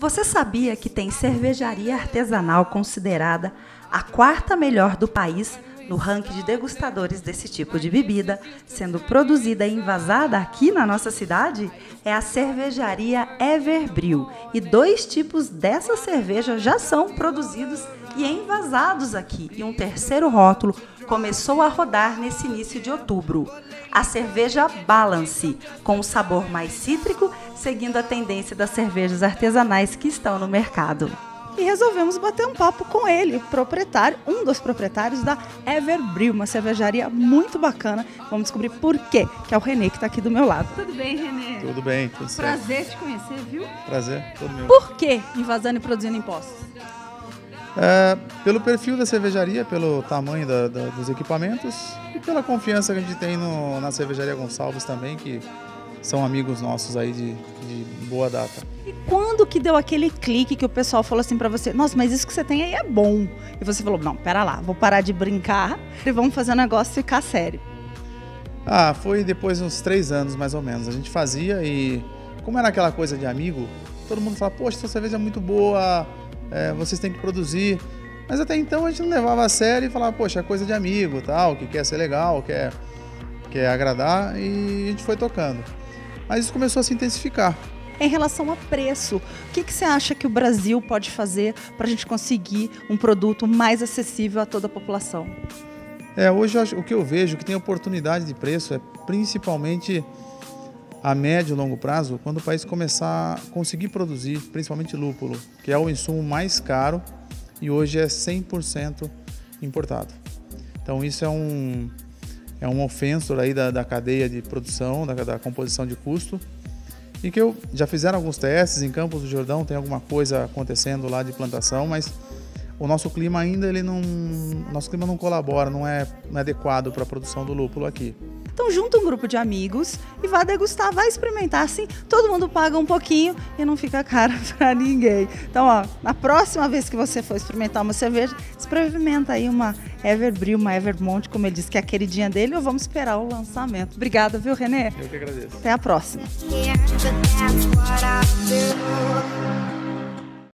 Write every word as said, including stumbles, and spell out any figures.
Você sabia que tem cervejaria artesanal considerada a quarta melhor do país no ranking de degustadores desse tipo de bebida, sendo produzida e envasada aqui na nossa cidade? É a cervejaria Everbril. E dois tipos dessa cerveja já são produzidos e envasados aqui. E um terceiro rótulo começou a rodar nesse início de outubro. A cerveja Balance, com o sabor mais cítrico, seguindo a tendência das cervejas artesanais que estão no mercado. E resolvemos bater um papo com ele, proprietário, um dos proprietários da Everbril, uma cervejaria muito bacana. Vamos descobrir por quê, que é o Renê que está aqui do meu lado. Tudo bem, Renê? Tudo bem, tudo certo. Prazer te conhecer, viu? Prazer, todo meu. Por que invasando e produzindo impostos? É, pelo perfil da cervejaria, pelo tamanho da, da, dos equipamentos e pela confiança que a gente tem no, na cervejaria Gonçalves também, que são amigos nossos aí de, de boa data. E quando que deu aquele clique que o pessoal falou assim pra você, nossa, mas isso que você tem aí é bom? E você falou, não, pera lá, vou parar de brincar e vamos fazer o negócio ficar sério. Ah, foi depois de uns três anos mais ou menos. A gente fazia e, como era aquela coisa de amigo, todo mundo falava, poxa, essa cerveja é muito boa, é, vocês têm que produzir. Mas até então a gente não levava a sério e falava, poxa, é coisa de amigo, tal, que quer ser legal, quer, quer agradar, e a gente foi tocando. Mas isso começou a se intensificar. Em relação a preço, o que, que você acha que o Brasil pode fazer para a gente conseguir um produto mais acessível a toda a população? É, hoje o que eu vejo que tem oportunidade de preço é principalmente a médio e longo prazo, quando o país começar a conseguir produzir, principalmente lúpulo, que é o insumo mais caro e hoje é cem por cento importado. Então isso é um, é um ofensor aí da, da cadeia de produção, da, da composição de custo. E que eu já fizeram alguns testes em Campos do Jordão, tem alguma coisa acontecendo lá de plantação, mas o nosso clima ainda ele não, nosso clima não colabora, não é, não é adequado para a produção do lúpulo aqui. Então junta um grupo de amigos e vá degustar, vai experimentar, assim todo mundo paga um pouquinho e não fica caro para ninguém. Então, ó, na próxima vez que você for experimentar uma cerveja, experimenta aí uma Everbril, uma Evermont, como ele disse que é a queridinha dele, ou vamos esperar o lançamento. Obrigada, viu, Renê? Eu que agradeço. Até a próxima. Yeah, but that's what I do.